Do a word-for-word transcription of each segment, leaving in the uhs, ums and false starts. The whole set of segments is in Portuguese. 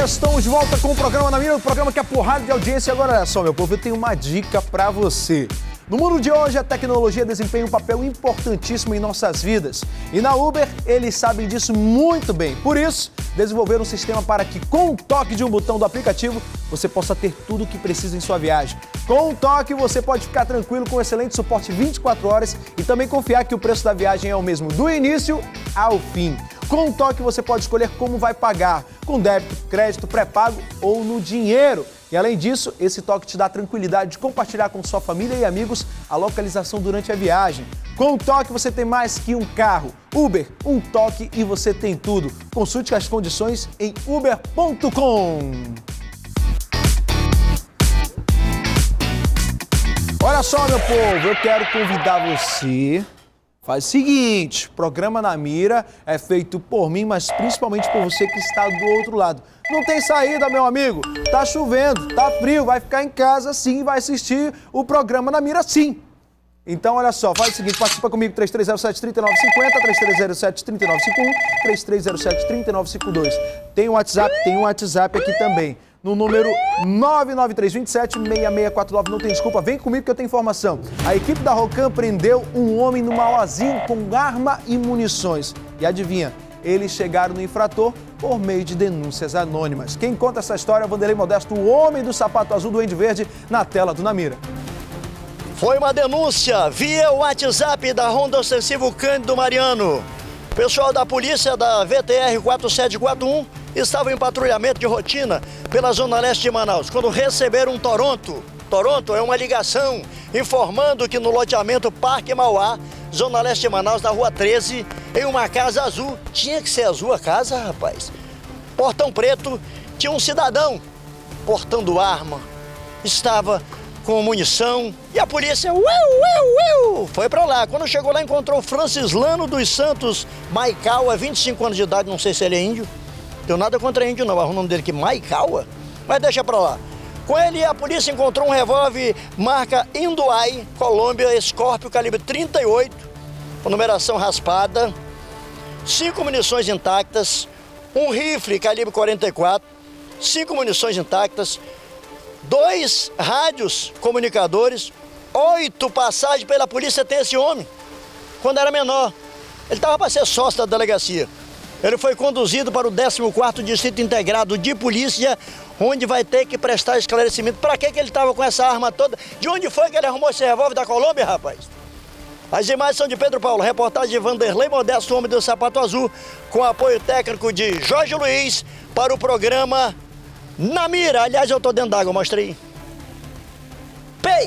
Estamos de volta com o programa Na Mira, o programa que é porrada de audiência. Agora, olha só, meu povo, eu tenho uma dica pra você. No mundo de hoje, a tecnologia desempenha um papel importantíssimo em nossas vidas. E na Uber, eles sabem disso muito bem. Por isso, desenvolveram um sistema para que, com o toque de um botão do aplicativo, você possa ter tudo o que precisa em sua viagem. Com um toque, você pode ficar tranquilo com excelente suporte vinte e quatro horas e também confiar que o preço da viagem é o mesmo do início ao fim. Com um toque, você pode escolher como vai pagar, com débito, crédito, pré-pago ou no dinheiro. E além disso, esse toque te dá a tranquilidade de compartilhar com sua família e amigos a localização durante a viagem. Com o toque, você tem mais que um carro. Uber, um toque e você tem tudo. Consulte as condições em uber ponto com. Olha só, meu povo, eu quero convidar você. Faz o seguinte, o programa Na Mira é feito por mim, mas principalmente por você que está do outro lado. Não tem saída, meu amigo. Tá chovendo, tá frio, vai ficar em casa sim, vai assistir o programa Na Mira sim. Então, olha só, faz o seguinte, participa comigo, três três zero sete, três nove cinco zero, três três zero sete, três nove cinco um, três três zero sete, três nove cinco dois. Tem um WhatsApp, tem um WhatsApp aqui também. No número nove nove três dois sete, seis seis quatro nove, não tem desculpa, vem comigo que eu tenho informação. A equipe da Rocan prendeu um homem numa lozinha com arma e munições. E adivinha, eles chegaram no infrator por meio de denúncias anônimas. Quem conta essa história é o Vanderlei Modesto, o homem do sapato azul do Duende Verde, na tela do Na Mira. Foi uma denúncia via WhatsApp da Ronda Ostensivo Cândido Mariano. O pessoal da polícia da V T R quatro sete quatro um estava em patrulhamento de rotina pela zona leste de Manaus, quando receberam um Toronto. Toronto é uma ligação informando que no loteamento Parque Mauá, zona leste de Manaus, na rua treze, em uma casa azul, tinha que ser azul a casa, rapaz. Portão preto, tinha um cidadão portando arma, estava com munição e a polícia uiu, uiu, uiu, foi pra lá. Quando chegou lá, encontrou Francislano dos Santos Maicaua, vinte e cinco anos de idade, não sei se ele é índio. Deu nada contra índio não, o nome dele aqui, Maicaua, mas deixa pra lá. Com ele, a polícia encontrou um revólver marca Induai, Colômbia, Scorpio, calibre trinta e oito, com numeração raspada, cinco munições intactas, um rifle calibre quarenta e quatro, cinco munições intactas, dois rádios comunicadores, oito passagens pela polícia tem esse homem, quando era menor. Ele estava para ser sócio da delegacia. Ele foi conduzido para o décimo quarto Distrito Integrado de Polícia, onde vai ter que prestar esclarecimento. Para que que ele estava com essa arma toda? De onde foi que ele arrumou esse revólver da Colômbia, rapaz? As imagens são de Pedro Paulo, reportagem de Vanderlei Modesto, homem do sapato azul, com apoio técnico de Jorge Luiz, para o programa Na Mira. Aliás, eu estou dentro d'água, mostra aí. Pei!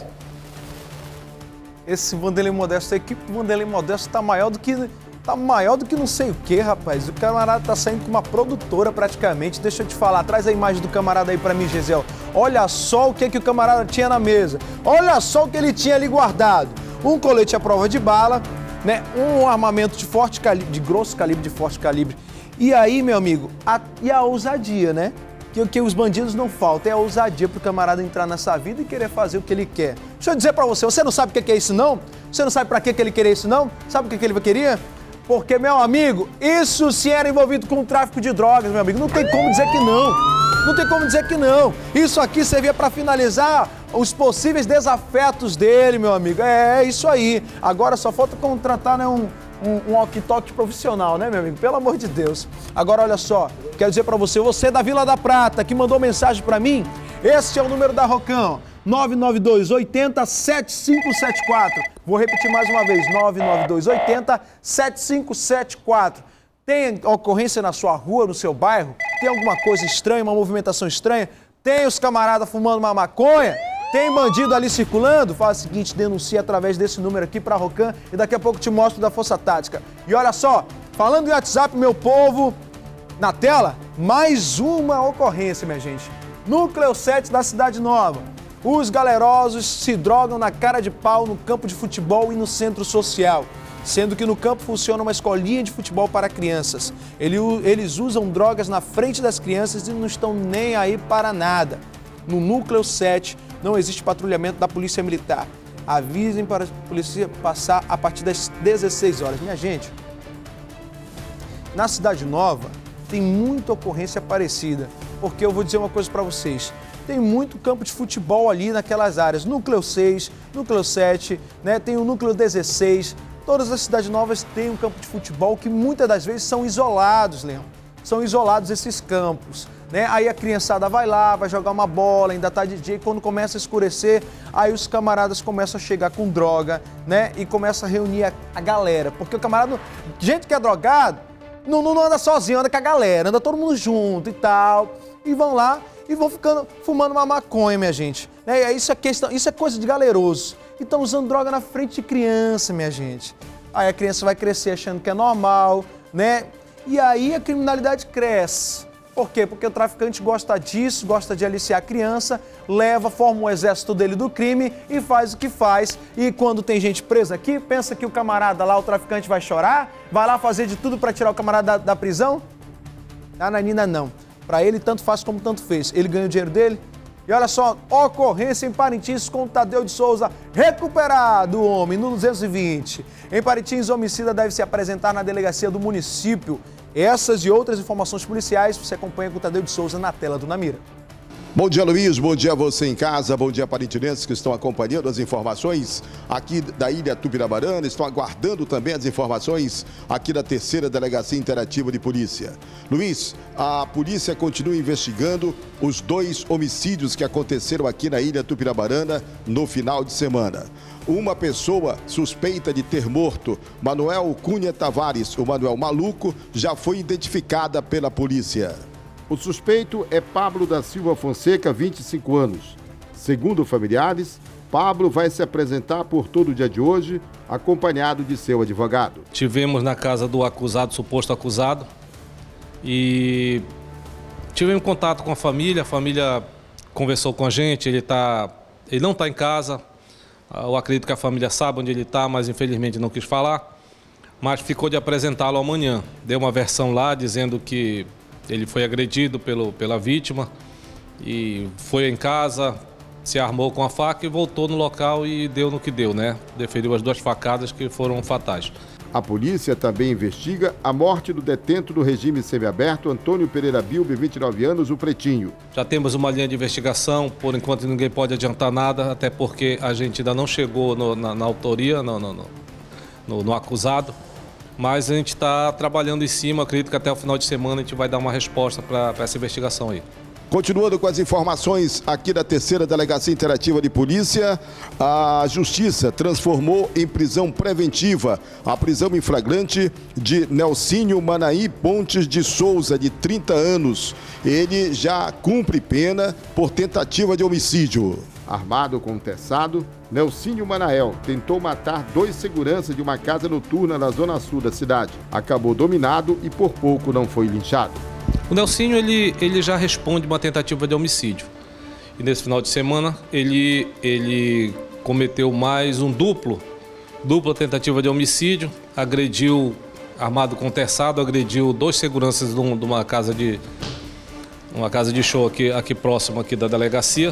Esse Vanderlei Modesto, a equipe do Vanderlei Modesto tá maior do que... Tá maior do que não sei o que, rapaz. O camarada tá saindo com uma produtora praticamente. Deixa eu te falar, traz a imagem do camarada aí pra mim, Gisele. Olha só o que, que o camarada tinha na mesa. Olha só o que ele tinha ali guardado. Um colete à prova de bala, né? Um armamento de forte calibre, de grosso calibre, de forte calibre. E aí, meu amigo, a, e a ousadia, né? Que o que os bandidos não faltam é a ousadia pro camarada entrar nessa vida e querer fazer o que ele quer. Deixa eu dizer pra você, você não sabe o que é isso não? Você não sabe pra que ele queria isso não? Sabe o que ele queria? Porque, meu amigo, isso se era envolvido com o tráfico de drogas, meu amigo. Não tem como dizer que não. Não tem como dizer que não. Isso aqui servia para finalizar os possíveis desafetos dele, meu amigo. É, é isso aí. Agora só falta contratar, né, um, um, um walkie-talkie profissional, né, meu amigo? Pelo amor de Deus. Agora, olha só. Quero dizer para você, você da Vila da Prata, que mandou mensagem para mim, esse é o número da Rocan. nove nove dois, oitenta, sete cinco sete quatro. Vou repetir mais uma vez, nove nove dois, oitenta, sete cinco sete quatro. Tem ocorrência na sua rua, no seu bairro? Tem alguma coisa estranha, uma movimentação estranha? Tem os camaradas fumando uma maconha? Tem bandido ali circulando? Faz o seguinte, denuncia através desse número aqui para a Rocan e daqui a pouco te mostro da Força Tática. E olha só, falando em WhatsApp, meu povo, na tela, mais uma ocorrência, minha gente. Núcleo sete da Cidade Nova. Os galerosos se drogam na cara de pau no campo de futebol e no centro social, sendo que no campo funciona uma escolinha de futebol para crianças. Eles usam drogas na frente das crianças e não estão nem aí para nada. No Núcleo sete não existe patrulhamento da Polícia Militar. Avisem para a polícia passar a partir das dezesseis horas. Minha gente, na Cidade Nova tem muita ocorrência parecida. porque eu vou dizer uma coisa para vocês. Tem muito campo de futebol ali naquelas áreas, núcleo seis, núcleo sete, né? Tem o núcleo dezesseis, todas as cidades novas têm um campo de futebol que muitas das vezes são isolados, Leão. São isolados esses campos, né? Aí a criançada vai lá, vai jogar uma bola, ainda tá de dia, e quando começa a escurecer, aí os camaradas começam a chegar com droga, né? E começa a reunir a, a galera, porque o camarada, gente que é drogado, não, não anda sozinho, anda com a galera, anda todo mundo junto e tal, e vão lá e vão ficando fumando uma maconha, minha gente. É, isso, é questão, isso é coisa de galeroso. E estão usando droga na frente de criança, minha gente. Aí a criança vai crescer achando que é normal, né? E aí a criminalidade cresce. Por quê? Porque o traficante gosta disso, gosta de aliciar a criança, leva, forma o exército dele do crime e faz o que faz. E quando tem gente presa aqui, pensa que o camarada lá, o traficante, vai chorar? Vai lá fazer de tudo para tirar o camarada da, da prisão? Ah, Nanina, não. Para ele, tanto faz como tanto fez. Ele ganha o dinheiro dele. E olha só, ocorrência em Parintins com Tadeu de Souza, recuperado o homem no duzentos e vinte. Em Parintins, o homicida deve se apresentar na delegacia do município. Essas e outras informações policiais você acompanha com o Tadeu de Souza na tela do Namira. Bom dia, Luiz. Bom dia a você em casa. Bom dia, parintinenses que estão acompanhando as informações aqui da Ilha Tupirabarana. Estão aguardando também as informações aqui da terceira Delegacia Interativa de Polícia. Luiz, a polícia continua investigando os dois homicídios que aconteceram aqui na Ilha Tupirabarana no final de semana. Uma pessoa suspeita de ter morto Manuel Cunha Tavares, o Manuel Maluco, já foi identificada pela polícia. O suspeito é Pablo da Silva Fonseca, vinte e cinco anos. Segundo familiares, Pablo vai se apresentar por todo o dia de hoje, acompanhado de seu advogado. Tivemos na casa do acusado, suposto acusado, e tivemos contato com a família, a família conversou com a gente, ele, tá, ele não está em casa, eu acredito que a família sabe onde ele está, mas infelizmente não quis falar, mas ficou de apresentá-lo amanhã. Deu uma versão lá dizendo que ele foi agredido pelo, pela vítima e foi em casa, se armou com a faca e voltou no local e deu no que deu, né? Deferiu as duas facadas que foram fatais. A polícia também investiga a morte do detento do regime semiaberto Antônio Pereira Bilbe, vinte e nove anos, o Pretinho. Já temos uma linha de investigação, por enquanto ninguém pode adiantar nada, até porque a gente ainda não chegou no, na, na autoria, no, no, no, no acusado. Mas a gente está trabalhando em cima, acredito que até o final de semana a gente vai dar uma resposta para essa investigação aí. Continuando com as informações aqui da terceira Delegacia Interativa de Polícia, a Justiça transformou em prisão preventiva a prisão em flagrante de Nelsinho Manaí Pontes de Souza, de trinta anos. Ele já cumpre pena por tentativa de homicídio. Armado com um teçado, Nelsinho Manael tentou matar dois seguranças de uma casa noturna na zona sul da cidade. Acabou dominado e por pouco não foi linchado. O Nelsinho, ele, ele já responde uma tentativa de homicídio. E nesse final de semana, ele, ele cometeu mais um duplo, dupla tentativa de homicídio, agrediu, armado com teçado, agrediu dois seguranças de uma casa de, uma casa de show aqui, aqui próximo aqui da delegacia.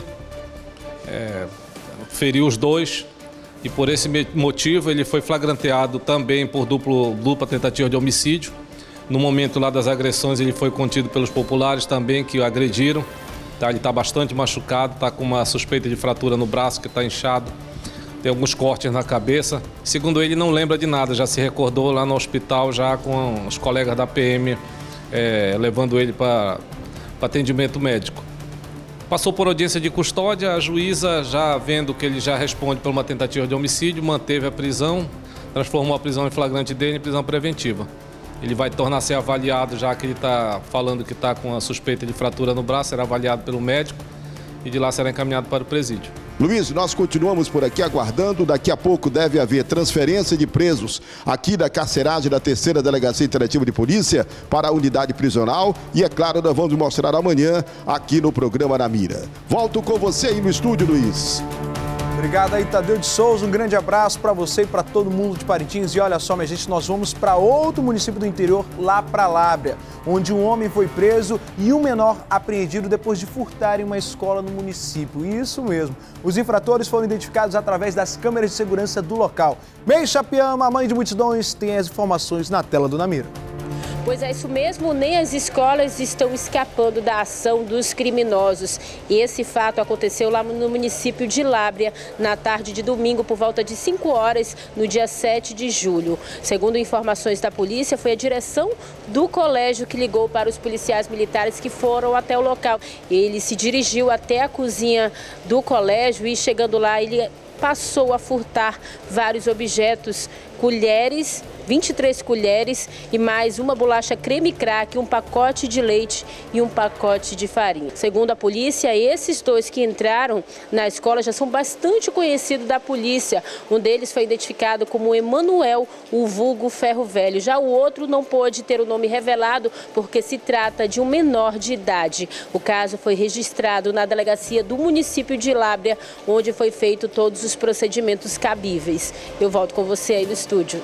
É, feriu os dois e por esse motivo ele foi flagranteado também por duplo, dupla tentativa de homicídio. No momento lá das agressões ele foi contido pelos populares também que o agrediram. Tá, ele está bastante machucado, está com uma suspeita de fratura no braço que está inchado, tem alguns cortes na cabeça. Segundo ele, não lembra de nada, já se recordou lá no hospital já com os colegas da P M é, levando ele para atendimento médico. Passou por audiência de custódia, a juíza, já vendo que ele já responde por uma tentativa de homicídio, manteve a prisão, transformou a prisão em flagrante dele em prisão preventiva. Ele vai tornar a ser avaliado, já que ele está falando que está com a suspeita de fratura no braço, será avaliado pelo médico e de lá será encaminhado para o presídio. Luiz, nós continuamos por aqui aguardando. Daqui a pouco deve haver transferência de presos aqui da carceragem da terceira Delegacia Interativa de Polícia para a unidade prisional. E, é claro, nós vamos mostrar amanhã aqui no programa Na Mira. Volto com você aí no estúdio, Luiz. Obrigado aí, Tadeu de Souza. Um grande abraço para você e para todo mundo de Parintins. E olha só, minha gente, nós vamos para outro município do interior, lá para Lábrea, onde um homem foi preso e um menor apreendido depois de furtar em uma escola no município. Isso mesmo. Os infratores foram identificados através das câmeras de segurança do local. Mei Chapiama, a mãe de multidões, tem as informações na tela do Namira. Pois é, isso mesmo, nem as escolas estão escapando da ação dos criminosos. Esse fato aconteceu lá no município de Lábrea, na tarde de domingo, por volta de cinco horas, no dia sete de julho. Segundo informações da polícia, foi a direção do colégio que ligou para os policiais militares que foram até o local. Ele se dirigiu até a cozinha do colégio e, chegando lá, ele passou a furtar vários objetos, colheres, vinte e três colheres e mais uma bolacha creme crack, um pacote de leite e um pacote de farinha. Segundo a polícia, esses dois que entraram na escola já são bastante conhecidos da polícia. Um deles foi identificado como Emanuel, o vulgo Ferro Velho. Já o outro não pôde ter o nome revelado porque se trata de um menor de idade. O caso foi registrado na delegacia do município de Lábrea, onde foi feito todos os procedimentos cabíveis. Eu volto com você aí no estúdio.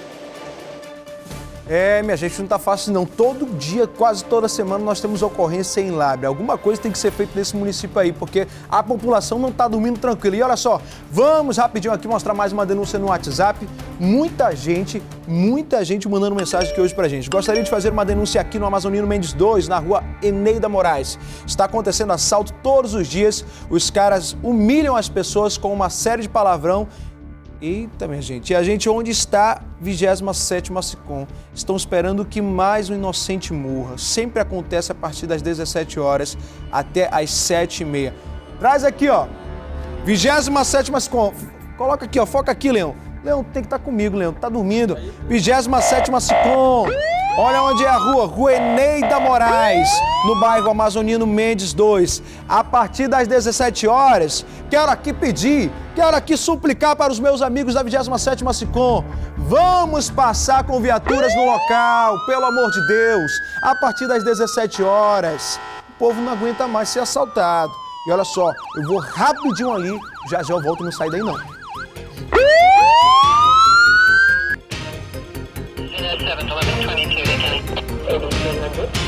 É, minha gente, não tá fácil não. Todo dia, quase toda semana, nós temos ocorrência em Lábrea. Alguma coisa tem que ser feita nesse município aí, porque a população não tá dormindo tranquila. E olha só, vamos rapidinho aqui mostrar mais uma denúncia no WhatsApp. Muita gente, muita gente mandando mensagem aqui hoje pra gente. Gostaria de fazer uma denúncia aqui no Amazonino Mendes dois, na rua Eneida Moraes. Está acontecendo assalto todos os dias. Os caras humilham as pessoas com uma série de palavrão. Eita, minha gente, e a gente onde está, vigésima sétima SICOM. Estão esperando que mais um inocente morra. Sempre acontece a partir das dezessete horas até as sete e meia. Traz aqui, ó, vigésima sétima SICOM. Coloca aqui, ó, foca aqui, Leão. Leão, tem que estar comigo, Leão, tá dormindo. vigésima sétima SICOM. Olha onde é a rua, Rua Eneida Moraes, no bairro Amazonino Mendes dois. A partir das dezessete horas, quero aqui pedir, quero aqui suplicar para os meus amigos da vigésima sétima SICOM. Vamos passar com viaturas no local, pelo amor de Deus. A partir das dezessete horas, o povo não aguenta mais ser assaltado. E olha só, eu vou rapidinho ali, já já eu volto, não sai daí não. seven eleven twenty-two,